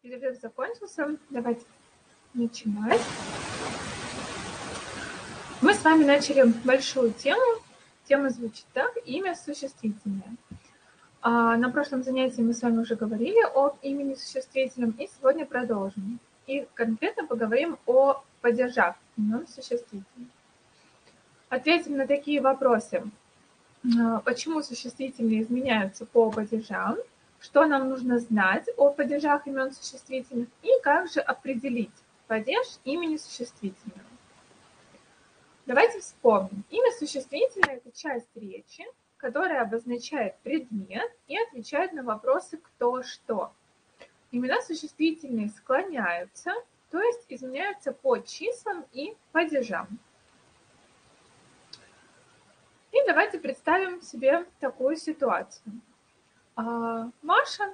Перерыв закончился. Давайте начинать. Мы с вами начали большую тему. Тема звучит так: имя существительное. На прошлом занятии мы с вами уже говорили об имени существительном, и сегодня продолжим. И конкретно поговорим о падежах имен существительных. Ответим на такие вопросы. Почему существительные изменяются по падежам? Что нам нужно знать о падежах имен существительных? И как же определить падеж имени существительного? Давайте вспомним. Имя существительное – это часть речи, которая обозначает предмет и отвечает на вопросы «кто», «что». Имена существительные склоняются, то есть изменяются по числам и падежам. И давайте представим себе такую ситуацию. Маша,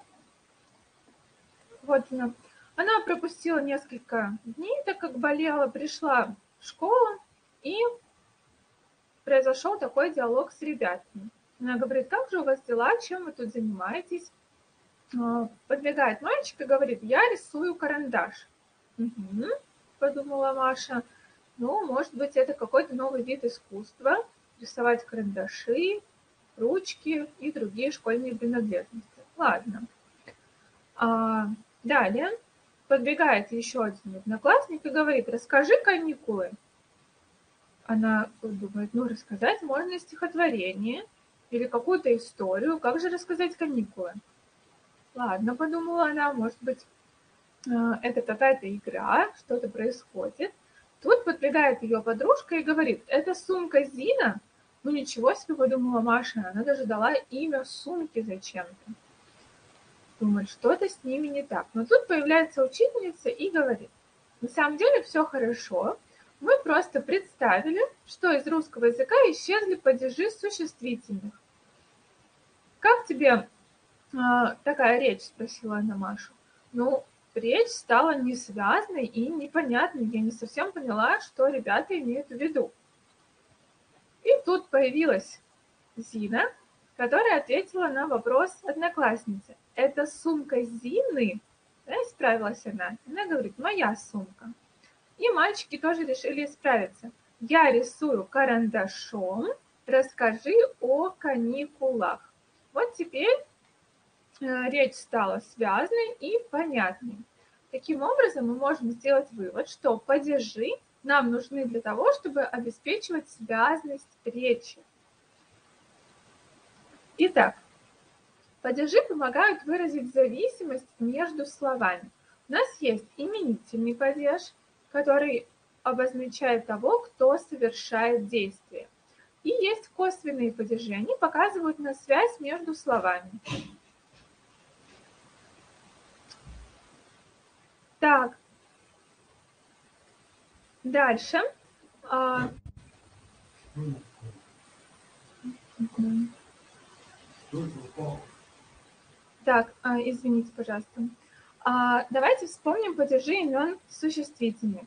вот она пропустила несколько дней, так как болела, пришла в школу, и произошел такой диалог с ребятами. Она говорит: как же у вас дела, чем вы тут занимаетесь? Подбегает мальчик и говорит: я рисую карандаш. Угу, подумала Маша, ну, может быть, это какой-то новый вид искусства, рисовать карандаши, ручки и другие школьные принадлежности. Ладно. Далее подбегает еще один одноклассник и говорит: расскажи каникулы. Она думает, ну, рассказать можно стихотворение или какую-то историю. Как же рассказать каникулы? Ладно, подумала она, может быть, это какая-то игра, что-то происходит. Тут подбегает ее подружка и говорит: это сумка Зина? Ну, ничего себе, подумала Маша, она даже дала имя сумки зачем-то. Думает, что-то с ними не так. Но тут появляется учительница и говорит: на самом деле все хорошо, мы просто представили, что из русского языка исчезли падежи существительных. Как тебе такая речь? Спросила она Машу. Ну, речь стала несвязной и непонятной. Я не совсем поняла, что ребята имеют в виду. И тут появилась Зина, которая ответила на вопрос одноклассницы. Это сумка Зины? Да, исправилась она. Она говорит: моя сумка. И мальчики тоже решили исправиться. Я рисую карандашом, расскажи о каникулах. Вот теперь речь стала связной и понятной. Таким образом, мы можем сделать вывод, что падежи нам нужны для того, чтобы обеспечивать связность речи. Итак, падежи помогают выразить зависимость между словами. У нас есть именительный падеж, который обозначает того, кто совершает действие. И есть косвенные падежи, они показывают на связь между словами. Так, дальше. Так, извините, пожалуйста. Давайте вспомним падежи имен существительных.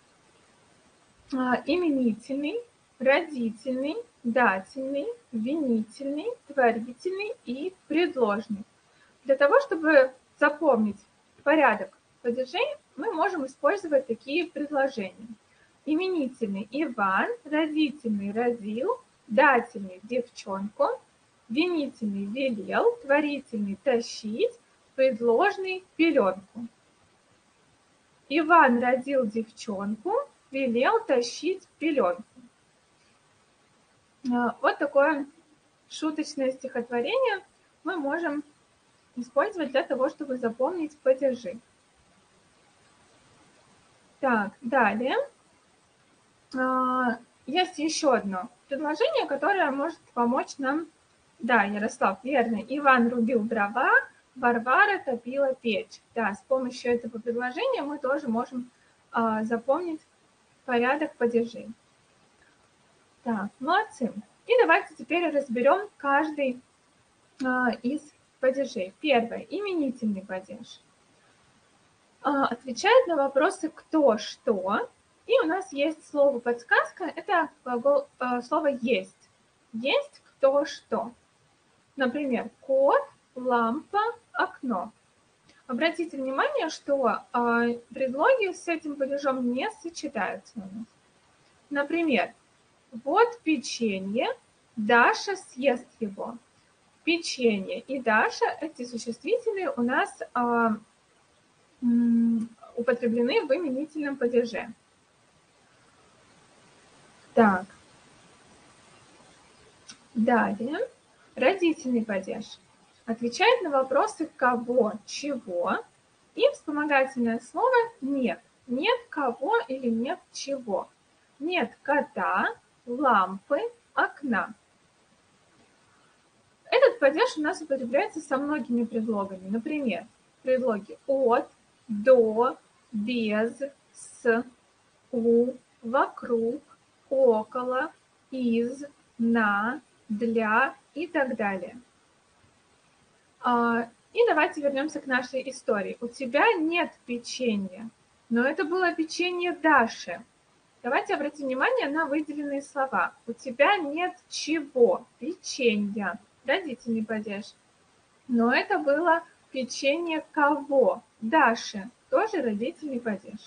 Именительный, родительный, дательный, винительный, творительный и предложный. Для того, чтобы запомнить порядок падежей, мы можем использовать такие предложения. Именительный – Иван, родительный – родил, дательный – девчонку, винительный – велел, творительный – тащить, предложный – пеленку. Иван родил девчонку, велел тащить пеленку. Вот такое шуточное стихотворение мы можем использовать для того, чтобы запомнить падежи. Так, далее. Есть еще одно предложение, которое может помочь нам. Да, Ярослав, верно. Иван рубил дрова, Варвара топила печь. Да, с помощью этого предложения мы тоже можем запомнить порядок падежей. Так, молодцы. И давайте теперь разберем каждый из падежей. Первое. Именительный падеж. Отвечает на вопросы кто, что. И у нас есть слово подсказка. Это слово есть. Есть кто, что. Например, кот, лампа, окно. Обратите внимание, что предлоги с этим падежом не сочетаются у нас. Например, вот печенье, Даша съест его. Печенье и Даша, эти существительные у нас употреблены в именительном падеже. Так. Далее, родительный падеж отвечает на вопросы кого, чего и вспомогательное слово нет. Нет кого или нет чего. Нет кота, лампы, окна. Этот падеж у нас употребляется со многими предлогами. Например, предлоги от, до, без, с, у, вокруг, около, из, на, для и так далее. И давайте вернемся к нашей истории. У тебя нет печенья, но это было печенье Даши. Давайте обратим внимание на выделенные слова. У тебя нет чего? Печенья. Родительный падеж. Но это было печенье кого? Даши. Тоже родительный падеж.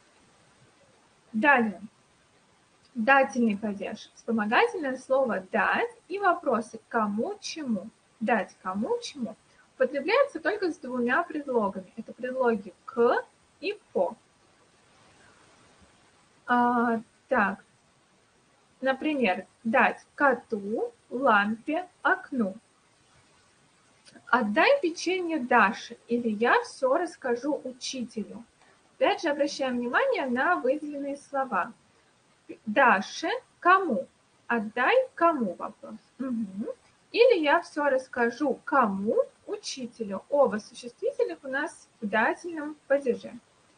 Далее. Дательный падеж. Вспомогательное слово «дать» и вопросы «кому, чему». Дать кому, чему. Употребляется только с двумя предлогами. Это предлоги «к» и «по». Так, например, дать коту, лампе, окну. Отдай печенье Даше, или я все расскажу учителю. Опять же, обращаем внимание на выделенные слова. Даше кому? Отдай кому вопрос. Угу. Или я все расскажу кому? Учителю. Оба существительных у нас в дательном падеже.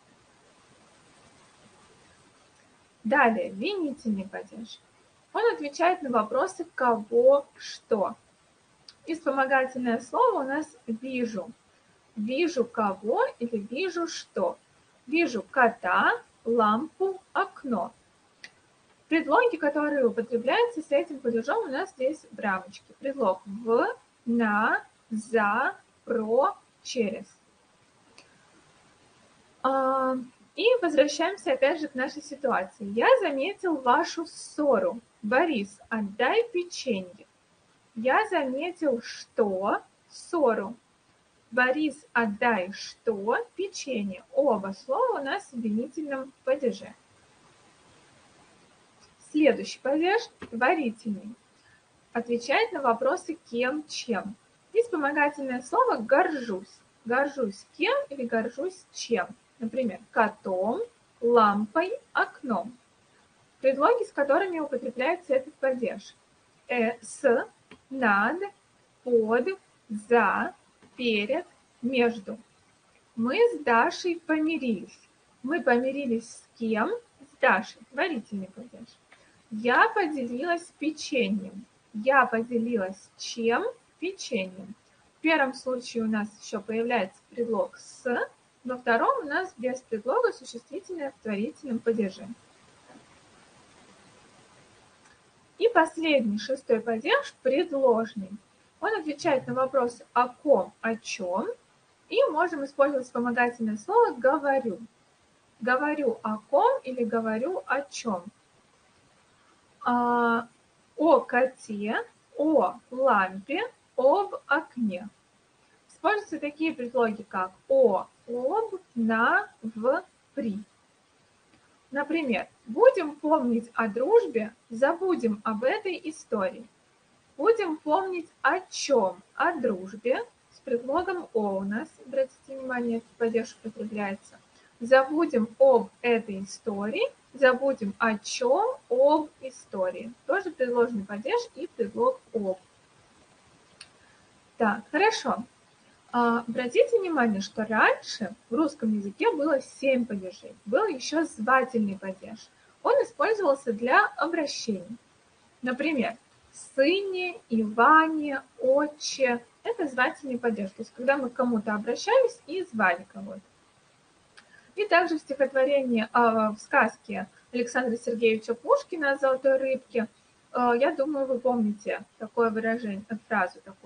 Далее, винительный падеж. Он отвечает на вопросы кого, что. И вспомогательное слово у нас вижу. Вижу кого или вижу что. Вижу кота, лампу, окно. Предлоги, которые употребляются с этим падежом, у нас здесь в рамочке. Предлог в, на, за, про, через. И возвращаемся опять же к нашей ситуации. Я заметил вашу ссору. Борис, отдай печенье. Я заметил, что ссору. Борис, отдай что печенье. Оба слова у нас в винительном падеже. Следующий падеж варительный. Отвечает на вопросы кем, чем. И вспомогательное слово горжусь. Горжусь кем или горжусь чем. Например, котом, лампой, окном. Предлоги, с которыми употребляется этот падеж. С, над, под, за, перед, между. Мы с Дашей помирились. Мы помирились с кем? С Дашей. Варительный падеж. Я поделилась печеньем. Я поделилась чем? Печеньем. В первом случае у нас еще появляется предлог с, во втором у нас без предлога существительное в творительном падеже. И последний, шестой падеж, предложный. Он отвечает на вопросы о ком, о чем, и можем использовать вспомогательное слово «говорю». Говорю о ком или говорю о чем. О коте, о лампе, об окне. Используются такие предлоги, как о, об, на, в, при. Например, будем помнить о дружбе, забудем об этой истории. Будем помнить о чем? О дружбе. С предлогом о у нас, обратите внимание, этот падеж употребляется. Забудем об этой истории. Забудем о чем? Об истории. Тоже предложный падеж и предлог об. Так, хорошо. Обратите внимание, что раньше в русском языке было 7 падежей. Был еще звательный падеж. Он использовался для обращений. Например, сыне, Иване, отче. Это звательный падеж. То есть, когда мы к кому-то обращались и звали кого-то. И также в стихотворении, в сказке Александра Сергеевича Пушкина о золотой рыбке, я думаю, вы помните такое выражение, фразу такую.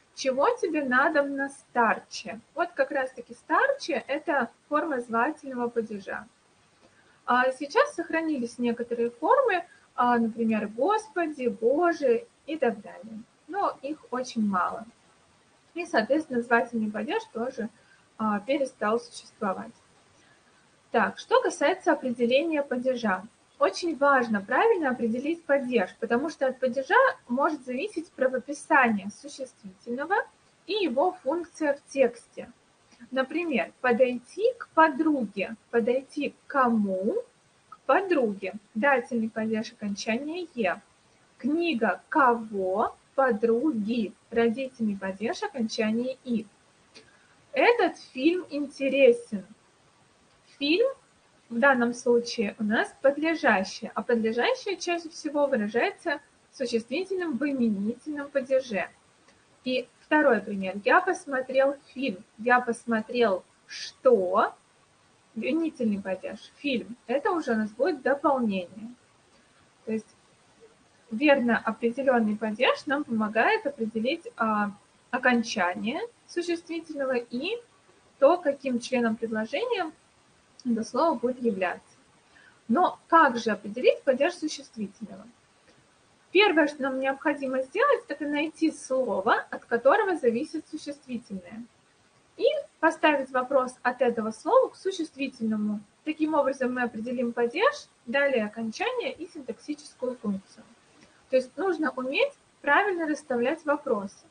Чего тебе надобно старче? Вот как раз-таки старче – это форма звательного падежа. Сейчас сохранились некоторые формы, например, Господи, Боже и так далее. Но их очень мало. И, соответственно, звательный падеж тоже перестал существовать. Так, что касается определения падежа. Очень важно правильно определить падеж, потому что от падежа может зависеть правописание существительного и его функция в тексте. Например, подойти к подруге, подойти к кому? К подруге. Дательный падеж окончания «е». Книга кого? Подруги. Родительный падеж окончания «и». Этот фильм интересен. Фильм в данном случае у нас подлежащее, а подлежащее чаще всего выражается существительным в именительном падеже. И второй пример. Я посмотрел фильм. Я посмотрел что? Именительный падеж. Фильм. Это уже у нас будет дополнение. То есть верно определенный падеж нам помогает определить окончание существительного и то, каким членом предложения это слово будет являться. Но как же определить падеж существительного? Первое, что нам необходимо сделать, это найти слово, от которого зависит существительное. И поставить вопрос от этого слова к существительному. Таким образом мы определим падеж, далее окончание и синтаксическую функцию. То есть нужно уметь правильно расставлять вопросы.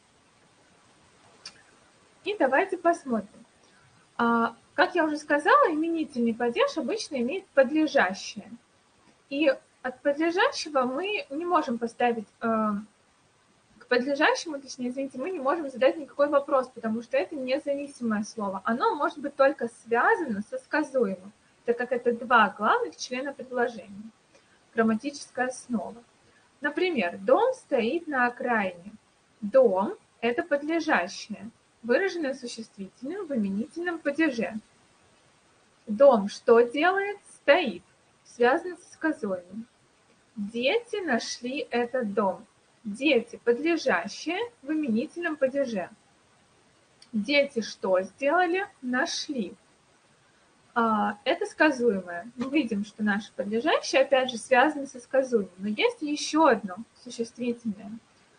И давайте посмотрим. Как я уже сказала, именительный падеж обычно имеет подлежащее. И от подлежащего мы не можем поставить, к подлежащему, точнее, извините, мы не можем задать никакой вопрос, потому что это независимое слово. Оно может быть только связано со сказуемым, так как это два главных члена предложения. Грамматическая основа. Например, дом стоит на окраине. Дом – это подлежащее, выраженное существительным в именительном падеже. Дом что делает? Стоит. Связано со сказуемым. Дети нашли этот дом. Дети – подлежащее в именительном падеже. Дети что сделали? Нашли. Это сказуемое. Мы видим, что наше подлежащее, опять же, связано со сказуемым. Но есть еще одно существительное.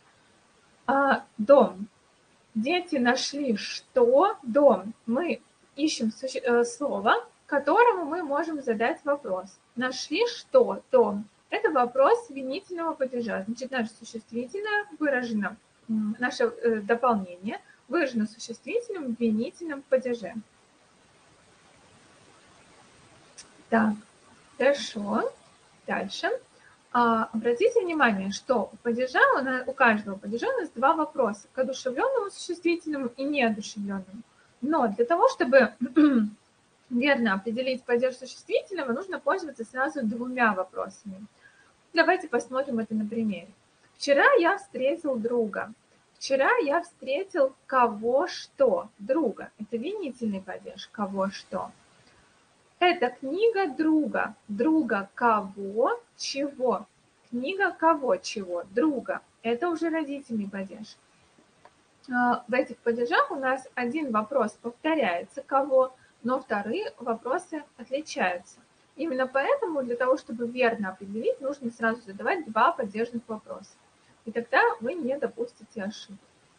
Дом. Дети нашли что? Дом. Мы ищем слово, которому мы можем задать вопрос. Нашли что? Дом. Это вопрос винительного падежа. Значит, наше существительное выражено, наше дополнение выражено существительным в винительном падеже. Так, хорошо. Дальше. Обратите внимание, что у каждого падежа у нас два вопроса, к одушевленному существительному и неодушевленному. Но для того, чтобы верно определить падеж существительного, нужно пользоваться сразу двумя вопросами. Давайте посмотрим это на примере. Вчера я встретил друга. Вчера я встретил кого что? Друга. Это винительный падеж. Кого что? Это книга друга. Друга кого, чего? Книга кого, чего? Друга. Это уже родительный падеж. В этих падежах у нас один вопрос повторяется, кого, но вторые вопросы отличаются. Именно поэтому для того, чтобы верно определить, нужно сразу задавать два падежных вопроса. И тогда вы не допустите ошибок.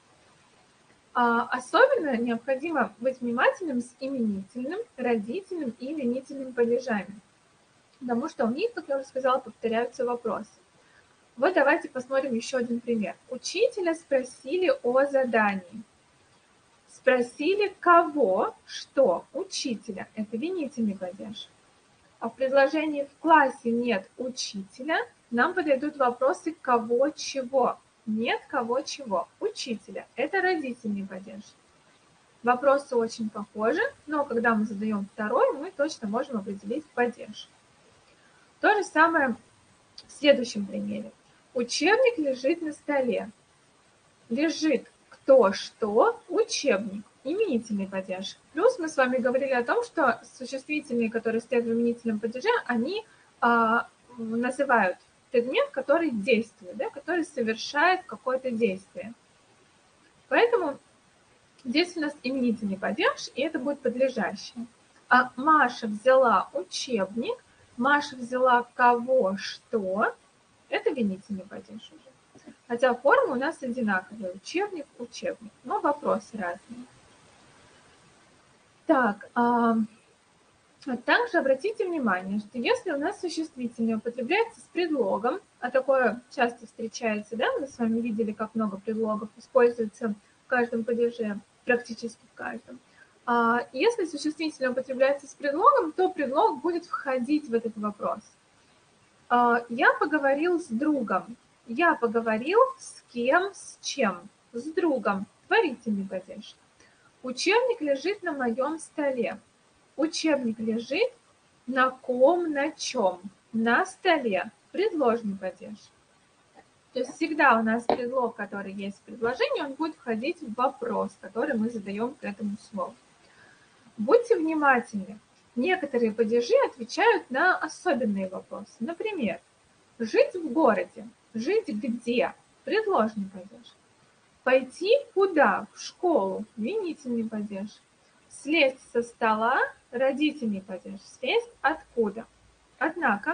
Особенно необходимо быть внимательным с именительным, родительным и винительным падежами, потому что у них, как я уже сказала, повторяются вопросы. Вот давайте посмотрим еще один пример. Учителя спросили о задании. Спросили кого, что? Учителя. Это винительный падеж. А в предложении в классе нет учителя, нам подойдут вопросы кого, чего. Нет кого, чего. Учителя. Это родительный падеж. Вопросы очень похожи, но когда мы задаем второй, мы точно можем определить падеж. То же самое в следующем примере. Учебник лежит на столе. Лежит кто, что, учебник. Именительный падеж. Плюс мы с вами говорили о том, что существительные, которые стоят в именительном падеже, они называют предмет, который действует, да, который совершает какое-то действие. Поэтому здесь у нас именительный падеж, и это будет подлежащее. А Маша взяла учебник, Маша взяла кого, что, это винительный падеж уже. Хотя формы у нас одинаковые, учебник, учебник, но вопросы разные. Так, также обратите внимание, что если у нас существительное употребляется с предлогом, а такое часто встречается, да, мы с вами видели, как много предлогов используется в каждом падеже, практически в каждом. Если существительное употребляется с предлогом, то предлог будет входить в этот вопрос. Я поговорил с другом. Я поговорил с кем, с чем? С другом. Творительный падеж. Учебник лежит на моем столе. Учебник лежит на ком, на чем? На столе. Предложный падеж. То есть всегда у нас предлог, который есть в предложении, он будет входить в вопрос, который мы задаем к этому слову. Будьте внимательны. Некоторые падежи отвечают на особенные вопросы. Например, жить в городе. Жить где? Предложный падеж. Пойти куда? В школу. Винительный падеж. Слезть со стола. Родительный падеж. Слезть откуда? Однако,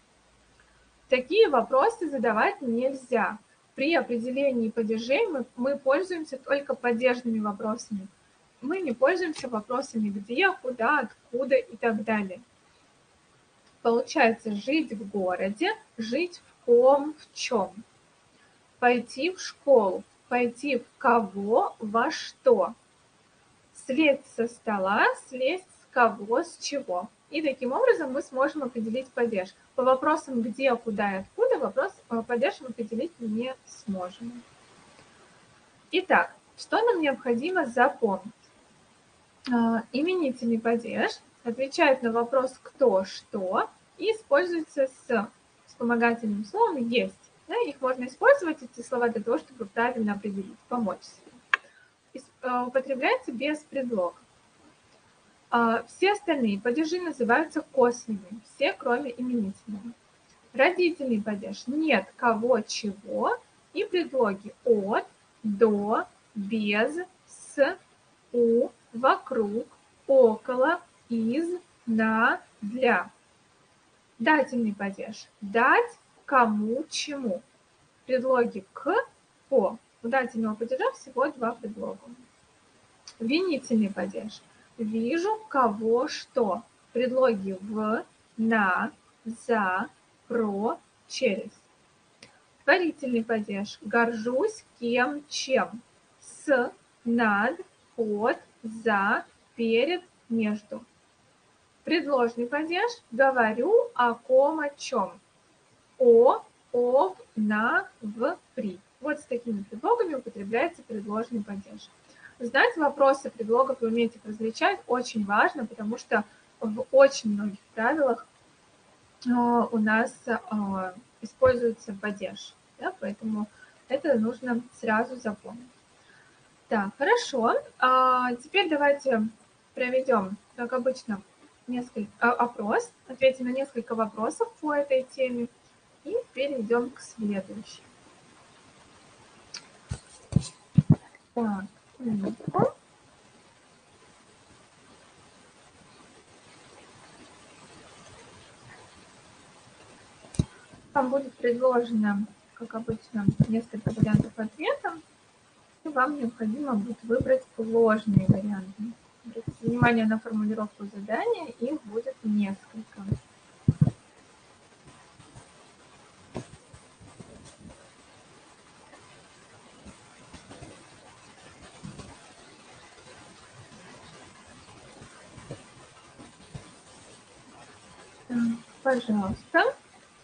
такие вопросы задавать нельзя. При определении падежей мы пользуемся только падежными вопросами. Мы не пользуемся вопросами где, куда, откуда и так далее. Получается, жить в городе, жить в ком, в чем. Пойти в школу, пойти в кого, во что. Слезть со стола, слезть с кого, с чего. И таким образом мы сможем определить падеж. По вопросам где, куда и откуда падеж мы определить не сможем. Итак, что нам необходимо запомнить? Именительный падеж отвечает на вопрос кто, что и используется с вспомогательным словом есть. Да, их можно использовать, эти слова, для того, чтобы правильно определить, помочь себе. Употребляется без предлога. Все остальные падежи называются косвенными, все кроме именительного. Родительный падеж нет, кого, чего и предлоги от, до, без, с, у, вокруг, около, из, на, для. Дательный падеж. Дать, кому, чему. Предлоги к, по. У дательного падежа всего два предлога. Винительный падеж. Вижу, кого, что. Предлоги в, на, за, про, через. Творительный падеж. Горжусь кем, чем. С, над, под, за, перед, между. Предложный падеж. Говорю о ком, о чем. О, об, на, в, при. Вот с такими предлогами употребляется предложный падеж. Знать вопросы предлогов и уметь их различать очень важно, потому что в очень многих правилах у нас используется падеж. Да, поэтому это нужно сразу запомнить. Так, хорошо. Теперь давайте проведем, как обычно, опрос, ответим на несколько вопросов по этой теме и перейдем к следующему. Так, минутку. Вам будет предложено, как обычно, несколько вариантов ответа, и вам необходимо будет выбрать ложные варианты. Обратите внимание на формулировку задания, их будет несколько. Пожалуйста.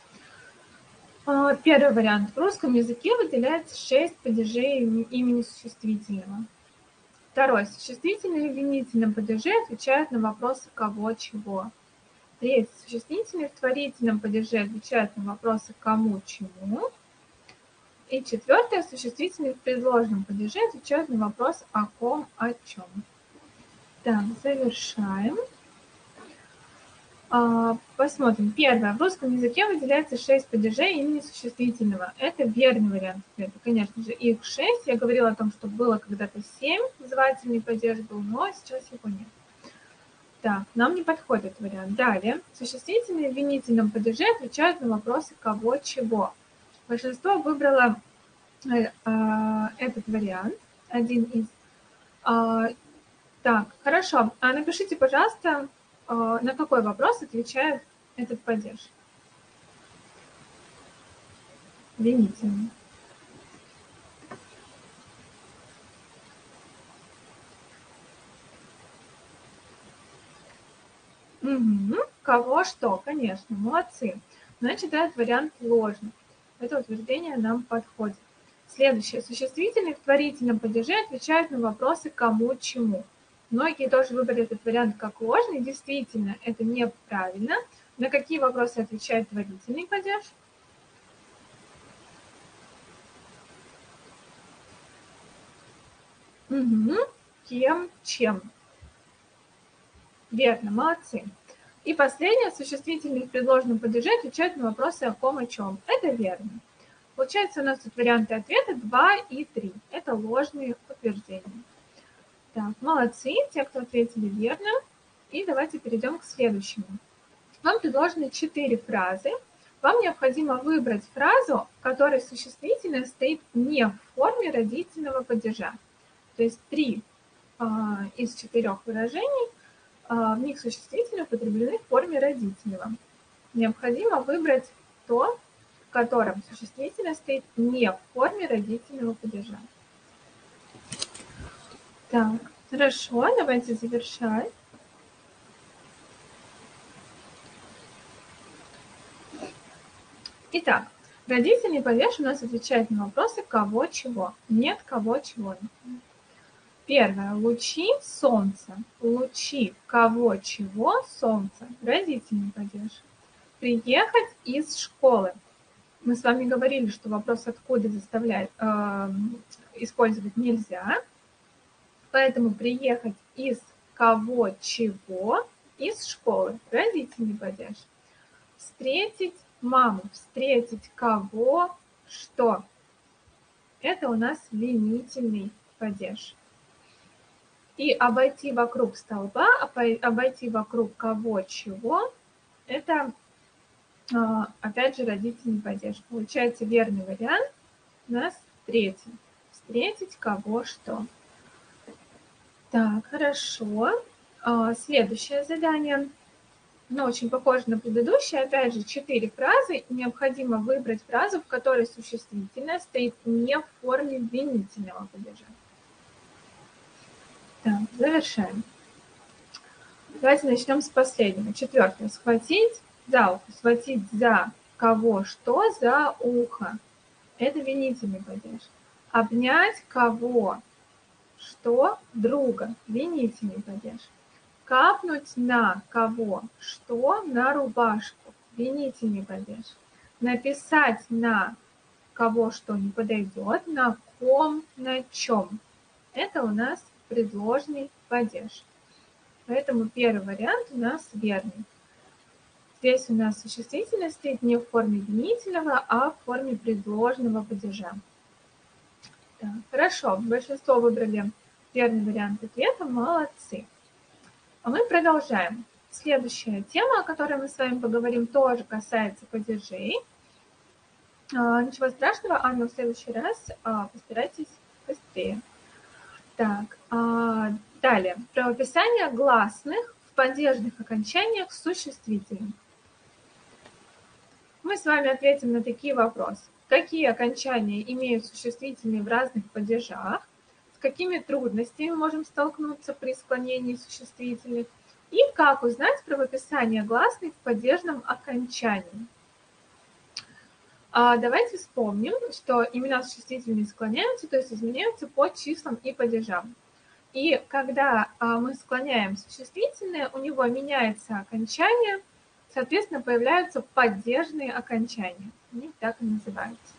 Первый вариант. В русском языке выделяется 6 падежей имени существительного. Второй. Существительные в винительном падеже отвечают на вопросы кого, чего. Третий. Существительные в творительном падеже отвечают на вопросы кому, чему. И четвертое. Существительные в предложном падеже отвечают на вопрос о ком, о чем. Так, завершаем. Посмотрим. Первое. В русском языке выделяется 6 падежей имени существительного. Это верный вариант ответа. Конечно же, их 6. Я говорила о том, что было когда-то 7 звательный падеж был, но сейчас его нет. Так, нам не подходит этот вариант. Далее. Существительные в винительном падеже отвечают на вопросы кого, чего. Большинство выбрало этот вариант, один из. Так, хорошо. Напишите, пожалуйста, на какой вопрос отвечает этот падеж. Винительный. Угу. Кого что, конечно, молодцы. Значит, этот вариант ложный. Это утверждение нам подходит. Следующее. Существительные в творительном падеже отвечают на вопросы кому, чему. Многие тоже выбрали этот вариант как ложный. Действительно, это неправильно. На какие вопросы отвечает творительный падеж? Угу. Кем, чем. Верно, молодцы. И последнее, существительные в предложенном падеже отвечают на вопросы о ком, о чем. Это верно. Получается, у нас тут варианты ответа 2 и 3. Это ложные утверждения. Так, молодцы, те, кто ответили верно. И давайте перейдем к следующему. Вам предложены 4 фразы. Вам необходимо выбрать фразу, в которой существительное стоит не в форме родительного падежа. То есть 3 из 4 выражений, в них существительные употреблены в форме родительного. Необходимо выбрать то, в котором существительное стоит не в форме родительного падежа. Так, хорошо, давайте завершать. Итак, родительный падеж у нас отвечает на вопросы кого, чего. Нет, кого, чего. Первое. Лучи, солнце. Лучи, кого, чего, солнце. Родительный падеж. Приехать из школы. Мы с вами говорили, что вопрос откуда использовать нельзя. Поэтому приехать из кого, чего, из школы. Родительный падеж. Встретить маму. Встретить кого, что. Это у нас винительный падеж. И обойти вокруг столба, обойти вокруг кого, чего, это, опять же, родительный падеж. Получается, верный вариант у нас третий. Встретить кого, что. Так, хорошо. Следующее задание. Но очень похоже на предыдущее. Опять же, 4 фразы. И необходимо выбрать фразу, в которой существительное стоит не в форме винительного падежа. Так, завершаем. Давайте начнем с последнего. 4. Схватить за ухо. Схватить за кого, что, за ухо. Это винительный падеж. Обнять кого, что, друга. Винительный падеж. Капнуть на кого, что, на рубашку. Винительный падеж. Написать на кого, что не подойдет, на ком, на чем. Это у нас предложный падеж. Поэтому первый вариант у нас верный. Здесь у нас существительное стоит не в форме винительного, а в форме предложного падежа. Так, хорошо, большинство выбрали верный вариант ответа, молодцы. А мы продолжаем. Следующая тема, о которой мы с вами поговорим, тоже касается падежей. Ничего страшного, Анна, в следующий раз постарайтесь быстрее. Так, далее. Правописание гласных в падежных окончаниях существительных. Мы с вами ответим на такие вопросы. Какие окончания имеют существительные в разных падежах? С какими трудностями можем столкнуться при склонении существительных? И как узнать правописание гласных в падежном окончании? Давайте вспомним, что имена существительные склоняются, то есть изменяются по числам и падежам. И когда мы склоняем существительное, у него меняется окончание, соответственно, появляются падежные окончания. Они так и называются.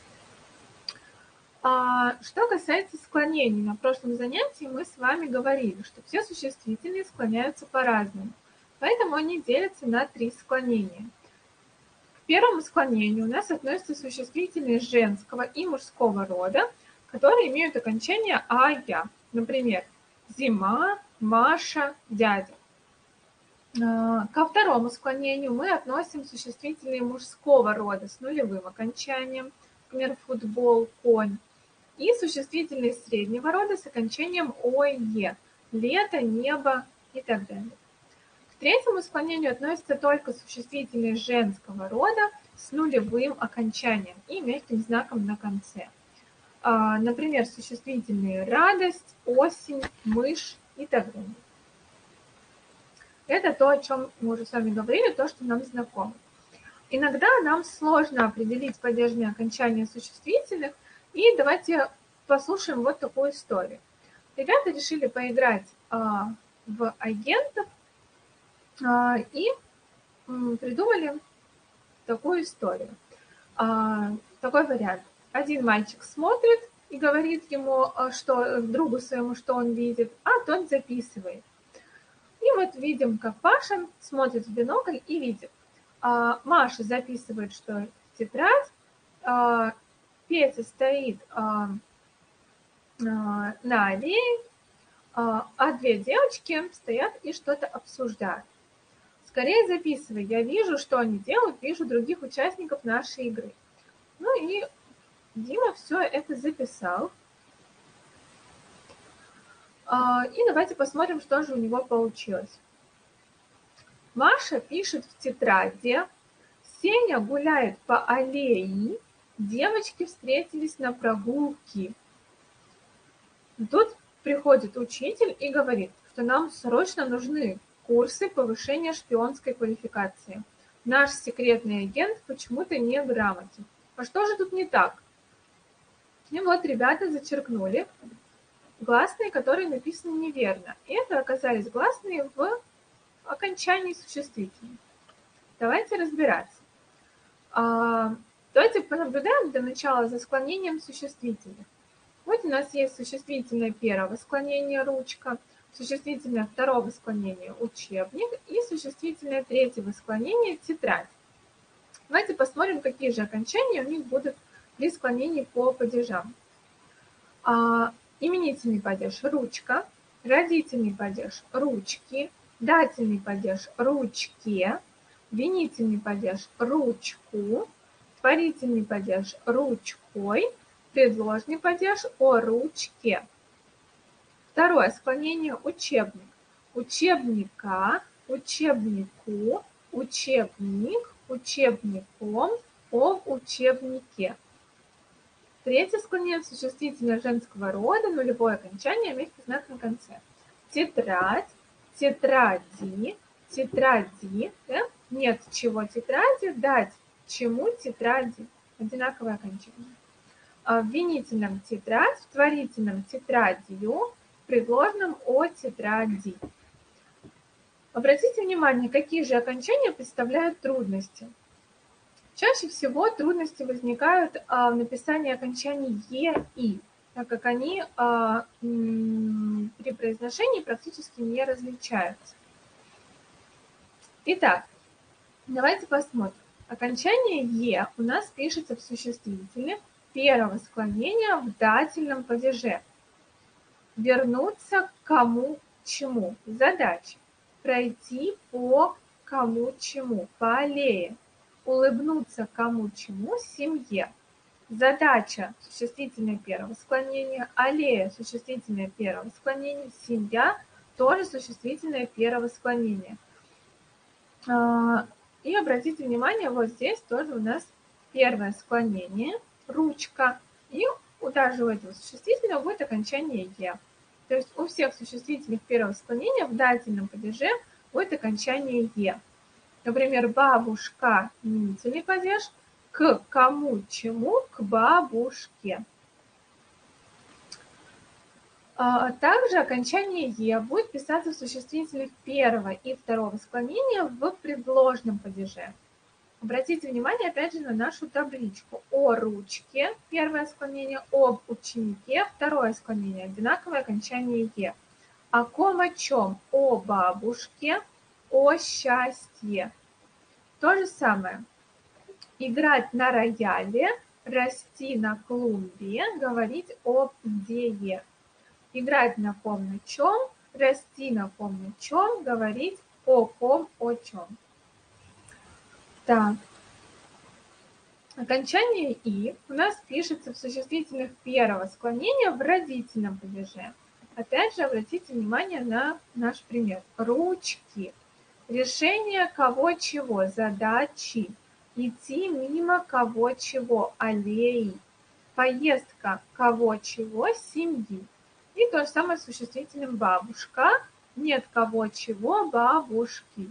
Что касается склонений, на прошлом занятии мы с вами говорили, что все существительные склоняются по-разному. Поэтому они делятся на 3 склонения. К первому склонению у нас относятся существительные женского и мужского рода, которые имеют окончание «а-я». Например, зима, Маша, дядя. Ко второму склонению мы относим существительные мужского рода с нулевым окончанием, например, футбол, конь, и существительные среднего рода с окончанием «ое», лето, небо и так далее. К третьему склонению относятся только существительные женского рода с нулевым окончанием и мягким знаком на конце. Например, существительные радость, осень, мышь и так далее. Это то, о чем мы уже с вами говорили, то, что нам знакомо. Иногда нам сложно определить падежные окончания существительных, и давайте послушаем вот такую историю. Ребята решили поиграть в агентов и придумали такую историю. Такой вариант. Один мальчик смотрит и говорит ему, что другу своему, что он видит, а тот записывает. И вот видим, как Паша смотрит в бинокль и видит. Маша записывает, что тетрадь, Петя стоит на аллее, а две девочки стоят и что-то обсуждают. Скорее записывай, я вижу, что они делают, вижу других участников нашей игры. Ну и Дима все это записал. И давайте посмотрим, что же у него получилось. Маша пишет в тетради, Сеня гуляет по аллее, девочки встретились на прогулке. Тут приходит учитель и говорит, что нам срочно нужны курсы повышения шпионской квалификации. Наш секретный агент почему-то неграмотен. А что же тут не так? И вот ребята зачеркнули гласные, которые написаны неверно. И это оказались гласные в окончании существительных. Давайте разбираться. Давайте понаблюдаем для начала за склонением существительных. Вот у нас есть существительное первого склонения ручка, существительное второго склонения учебник и существительное третьего склонения тетрадь. Давайте посмотрим, какие же окончания у них будут при склонении по падежам. Именительный падеж ручка, родительный падеж ручки, дательный падеж ручке, винительный падеж ручку, творительный падеж ручкой, предложный падеж о ручке. Второе склонение учебник. Учебника, учебнику, учебник, учебником, об учебнике. Третье склонение существительное женского рода, нулевое окончание, мягкий знак на конце. Тетрадь, тетради, тетради, да? Нет чего тетради, дать чему тетради. Одинаковое окончание. В винительном тетрадь, в творительном тетрадью, в предложном о тетради. Обратите внимание, какие же окончания представляют трудности. Чаще всего трудности возникают в написании окончаний «е» и, так как они при произношении практически не различаются. Итак, давайте посмотрим. Окончание «е» у нас пишется в существительных первого склонения в дательном падеже. Вернуться к кому чему. Задача. Пройти по кому чему. По аллее. Улыбнуться кому чему. Семье. Задача. Существительное первого склонения. Аллея. Существительное первого склонения. Семья. Тоже существительное первого склонения. И обратите внимание, вот здесь тоже у нас первое склонение, ручка, и даже у этого существительного будет окончание «е». То есть у всех существительных первого склонения в дательном падеже будет окончание «е». Например, бабушка, именительный падеж, к кому чему, к бабушке. Также окончание «е» будет писаться в существительных первого и второго склонения в предложном падеже. Обратите внимание, опять же, на нашу табличку. О ручке, первое склонение, об ученике, второе склонение, одинаковое окончание «е». О ком, о чем? О бабушке, о счастье. То же самое. Играть на рояле, расти на клумбе, говорить об идее. Играть на ком на чем, расти на ком на чем, говорить о ком о чем. Так. Окончание «и» у нас пишется в существительных первого склонения в родительном падеже. Опять же, обратите внимание на наш пример. Ручки. Решение кого чего, задачи. Идти мимо кого чего, аллеи. Поездка кого чего, семьи. И то же самое с существительным бабушка. Нет кого чего, бабушки.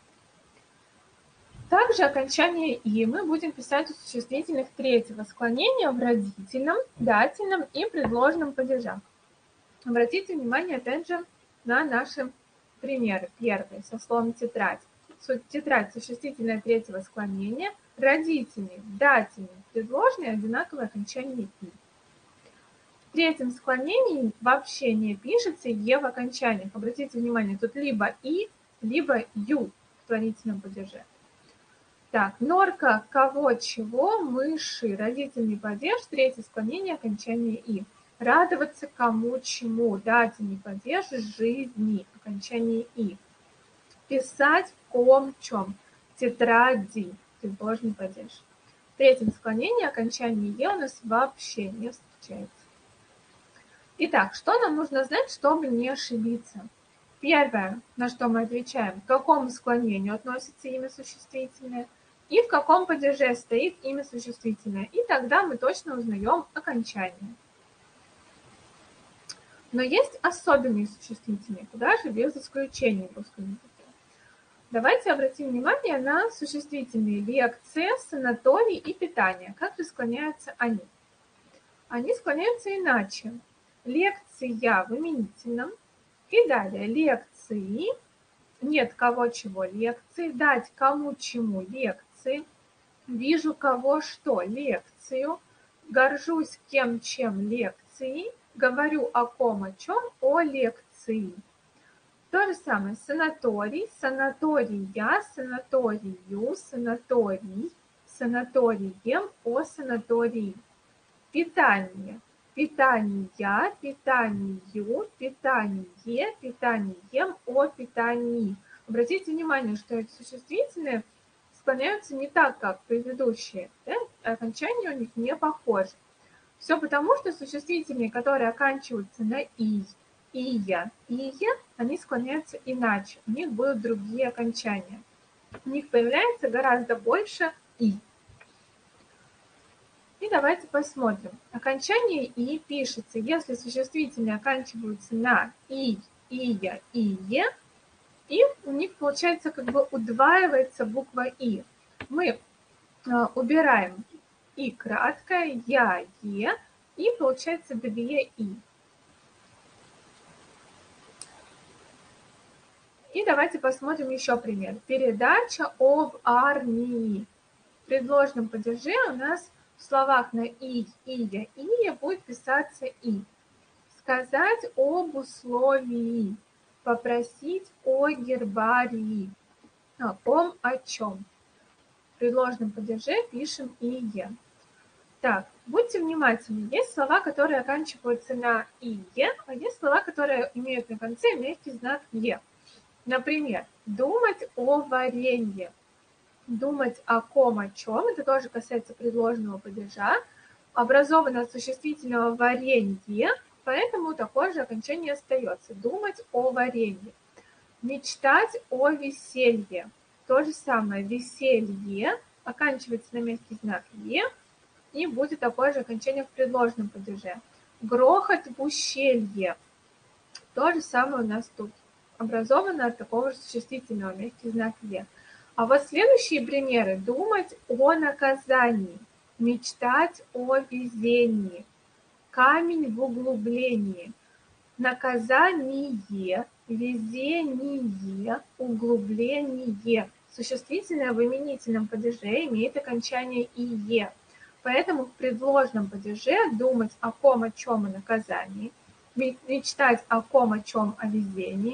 Также окончание «и» мы будем писать у существительных третьего склонения в родительном, дательном и предложном падежах. Обратите внимание, опять же, на наши примеры. Первый, со словом «тетрадь». Тетрадь существительное третьего склонения, родительный, дательный, предложный, одинаковое окончание «и». В третьем склонении вообще не пишется «е» в окончаниях. Обратите внимание, тут либо «и», либо «ю» в творительном падеже. Так, норка, кого, чего, мыши, родительный падеж, третье склонение, окончание «и». Радоваться кому, чему, дательный падеж, жизни, окончание «и». Писать ком, чем, тетради, предложный падеж. В третьем склонении окончание «е» у нас вообще не встречается. Итак, что нам нужно знать, чтобы не ошибиться? Первое, на что мы отвечаем, к какому склонению относится имя существительное, и в каком падеже стоит имя существительное. И тогда мы точно узнаем окончание. Но есть особенные существительные, куда же без исключения в русском языке. Давайте обратим внимание на существительные лекция, санаторий и питание. Как же склоняются они? Они склоняются иначе. Лекция в именительном. И далее лекции. Нет кого чего лекции. Дать кому чему лекции. Вижу кого что лекцию. Горжусь кем чем лекции. Говорю о ком о чем о лекции. То же самое санаторий, санатория, санаторию, санаторий, санаторием о санатории. Питание. Питания, питанию, питание, питанием о питании. Обратите внимание, что эти существительные склоняются не так, как предыдущие. Да? Окончания у них не похожи. Все потому, что существительные, которые оканчиваются на «и», «ия», «ие», они склоняются иначе. У них будут другие окончания. У них появляется гораздо больше «и». И давайте посмотрим. Окончание «и» пишется, если существительные оканчиваются на «и», «ия», «ие», и у них, получается, как бы удваивается буква «и». Мы убираем «и» краткое, «я», «е», и получается две «и». И давайте посмотрим еще пример. Передача об армии. В предложном падеже у нас в словах на «и», «ия», «ие» будет писаться «и». Сказать об условии. Попросить о гербарии. О ком, о чем. В предложном падеже пишем «ие». Так, будьте внимательны. Есть слова, которые оканчиваются на «ие», а есть слова, которые имеют на конце мягкий знак «е». Например, думать о варенье. Думать о ком, о чем, это тоже касается предложного падежа, образовано от существительного варенье, поэтому такое же окончание остается. Думать о варенье. Мечтать о веселье. То же самое, веселье оканчивается на мягкий знак «е», и будет такое же окончание в предложном падеже. Грохот в ущелье. То же самое у нас тут. Образовано от такого же существительного, мягкий знак «е». А вот следующие примеры. Думать о наказании, мечтать о везении, камень в углублении, наказание, везение, углубление. Существительное в именительном падеже имеет окончание «ие». Поэтому в предложном падеже думать о ком, о чем, о наказании, мечтать о ком, о чем, о везении,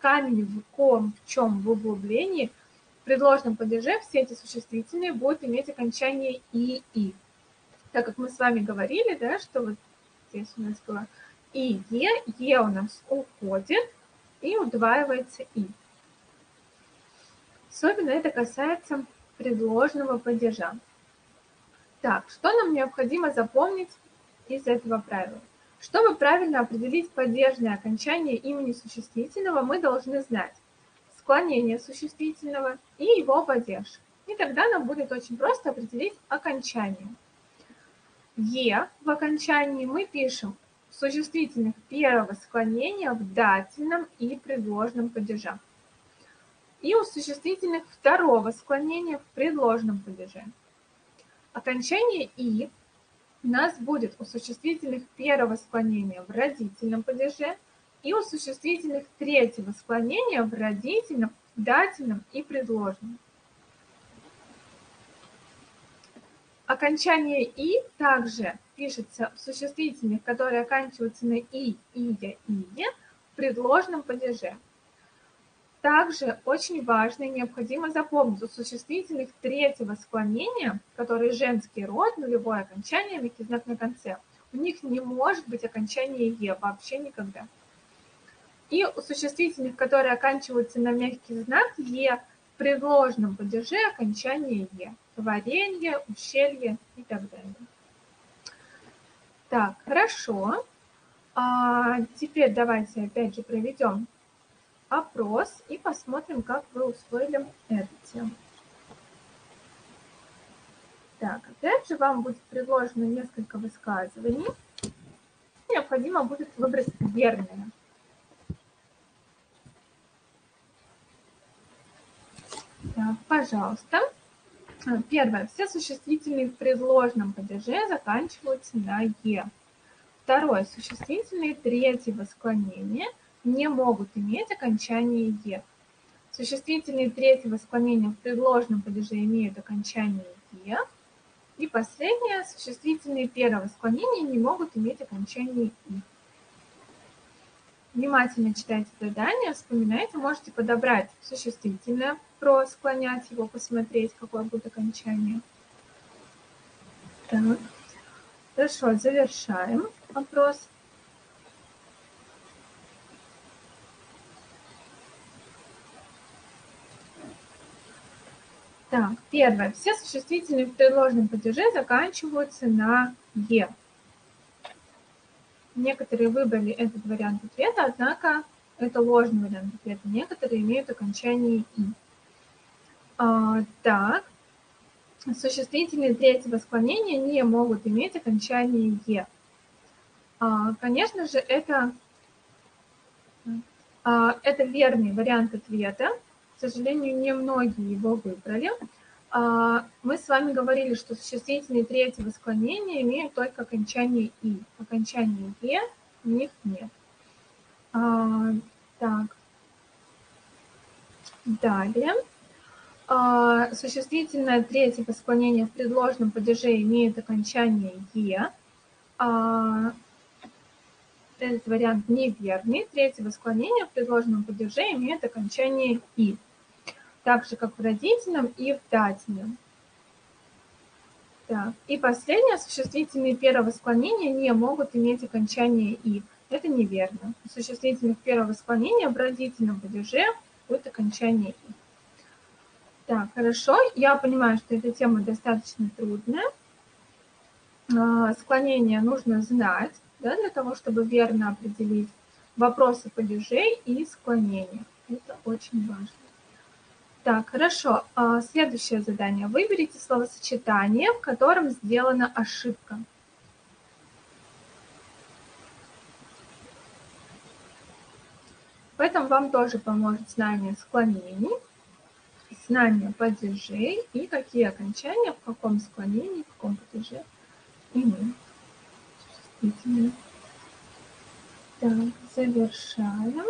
камень, в ком, в чем, в углублении, в предложном падеже все эти существительные будут иметь окончание «и». Так как мы с вами говорили, да, что вот здесь у нас было «и», «е» у нас уходит и удваивается «и». Особенно это касается предложного падежа. Так, что нам необходимо запомнить из этого правила? Чтобы правильно определить падежное окончание имени существительного, мы должны знать склонение существительного и его падеж. И тогда нам будет очень просто определить окончание. «Е» в окончании мы пишем в существительных первого склонения в дательном и предложном падежах. И у существительных второго склонения в предложном падеже. Окончание «и» у нас будет у существительных первого склонения в родительном падеже и у существительных третьего склонения в родительном, дательном и предложном. Окончание «и» также пишется в существительных, которые оканчиваются на «и», «ия», «ие» в предложном падеже. Также очень важно и необходимо запомнить у существительных третьего склонения, которые женский род, нулевое окончание, мягкий знак на конце, у них не может быть окончания «е» вообще никогда. И у существительных, которые оканчиваются на мягкий знак «е», в предложном падеже окончание «е». Варенье, ущелье и так далее. Так, хорошо. Теперь давайте опять же проведем опрос и посмотрим, как вы усвоили эту тему. Так, опять же вам будет предложено несколько высказываний. Необходимо будет выбрать верное. Так, пожалуйста. Первое. Все существительные в предложном падеже заканчиваются на «е». Второе. Существительные третьего склонения не могут иметь окончание «е». Существительные третьего склонения в предложном падеже имеют окончание «е». И последнее. Существительные первого склонения не могут иметь окончание «и». Внимательно читайте задание, вспоминайте, можете подобрать существительное, склонять его, посмотреть, какое будет окончание. Так. Хорошо, завершаем опрос. Так, первое. Все существительные в предложном падеже заканчиваются на «е». Некоторые выбрали этот вариант ответа, однако это ложный вариант ответа. Некоторые имеют окончание «и». Так, существительные третьего склонения не могут иметь окончание «е». Конечно же, это верный вариант ответа. К сожалению, не многие его выбрали. Мы с вами говорили, что существительные третьего склонения имеют только окончание «и». Окончание «е» у них нет. Так. Далее. Существительное третьего склонения в предложном падеже имеет окончание «е». Этот вариант неверный. Третьего склонения в предложном падеже имеет окончание «и». Так же, как в родительном и в дательном. Так. И последнее. Существительные первого склонения не могут иметь окончание «и». Это неверно. У существительных первого склонения в родительном падеже будет окончание «и». Так, хорошо. Я понимаю, что эта тема достаточно трудная. Склонение нужно знать, да, для того, чтобы верно определить вопросы падежей и склонения. Это очень важно. Так, хорошо. Следующее задание. Выберите словосочетание, в котором сделана ошибка. В этом вам тоже поможет знание склонений, знание падежей и какие окончания, в каком склонении, в каком падеже имеют. Так, завершаем.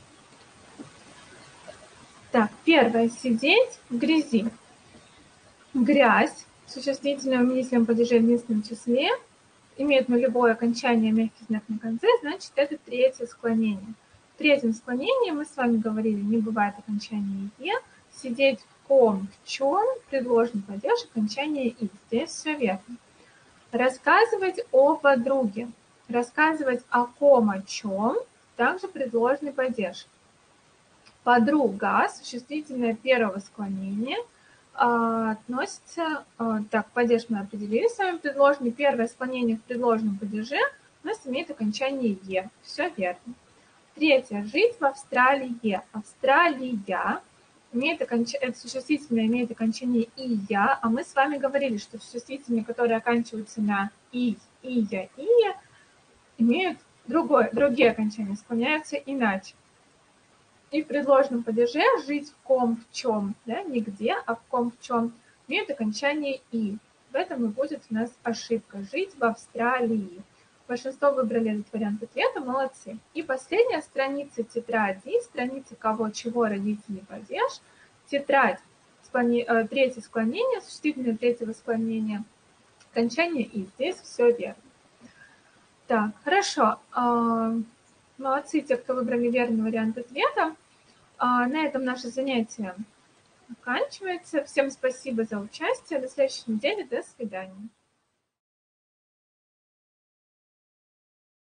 Так, первое. Сидеть в грязи. Грязь, существительное в мнительном падеже в единственном числе, имеет нулевое окончание, мягкий знак на конце, значит, это третье склонение. третьем склонении мы с вами говорили, не бывает окончания «е». Сидеть в ком, в чем, предложный падеж, окончание «и». Здесь все верно. Рассказывать о подруге. Рассказывать о ком, о чем, также предложный падеж. Подруга, существительное первого склонения, относится, так, падеж мы определили с вами, предложный, первое склонение в предложном падеже у нас имеет окончание «е». Все верно. Третье. Жить в Австралии. Австралия имеет существительное имеет окончание «ия», а мы с вами говорили, что существительные, которые оканчиваются на «и», «ия», «ия», имеют другие окончания, склоняются иначе. И в предложном падеже жить в ком, в чем, да, не где, а в ком, в чем, имеет окончание «и». В этом и будет у нас ошибка. Жить в Австралии. Большинство выбрали этот вариант ответа, молодцы. И последняя страница тетради, страница кого, чего, родители, падеж. Тетрадь, третье склонение, существительное третьего склонения, окончание «и». Здесь все верно. Так, хорошо. Молодцы те, кто выбрали верный вариант ответа. На этом наше занятие заканчивается. Всем спасибо за участие. До следующей недели. До свидания.